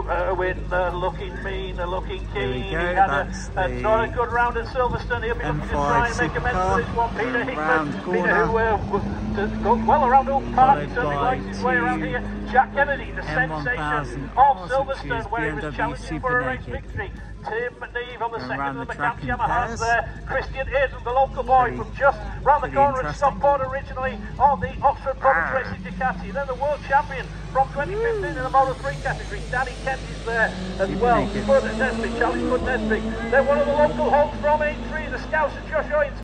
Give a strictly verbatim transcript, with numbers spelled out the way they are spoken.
uh, win, uh, looking mean, uh, looking keen. He go, had a, a, the not a good round at Silverstone. He'll be looking to try and make amends for this one. Peter Hickman, Peter who uh, goes well around Oulton Park. He certainly likes his way around here. Jack Kennedy, the sensation of Silverstone, where he was challenging for a race victory. Tim Neve on the second of the McCann Yamahas there. Christian Hayden, the local boy from just round the corner at Stockport originally on the Oxford Province Racing Ducati. Then the world champion from twenty fifteen in the Moto three category. Danny Kent is there as well. Spud Nesbitt, Charlie Spud Nesbitt. Then one of the local hogs from A three, the Scouts and Josh Owens.